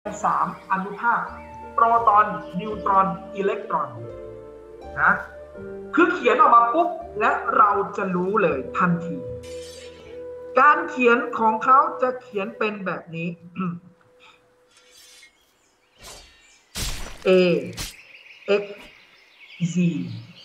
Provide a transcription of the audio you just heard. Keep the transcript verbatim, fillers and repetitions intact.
สามอนุภาคโปรตอนนิวตรอนอิเล็กตรอนนะคือเขียนออกมาปุ๊บและเราจะรู้เลยทันทีการเขียนของเขาจะเขียนเป็นแบบนี้ A x z